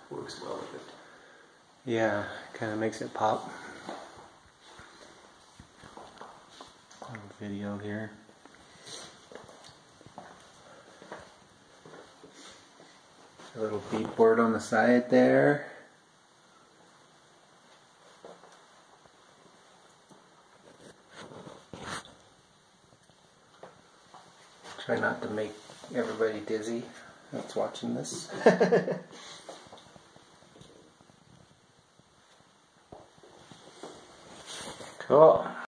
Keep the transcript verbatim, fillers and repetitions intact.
works well with it. Yeah, kind of makes it pop. Little video here. A little bead board on the side there. Try not to make everybody dizzy that's watching this. Cool.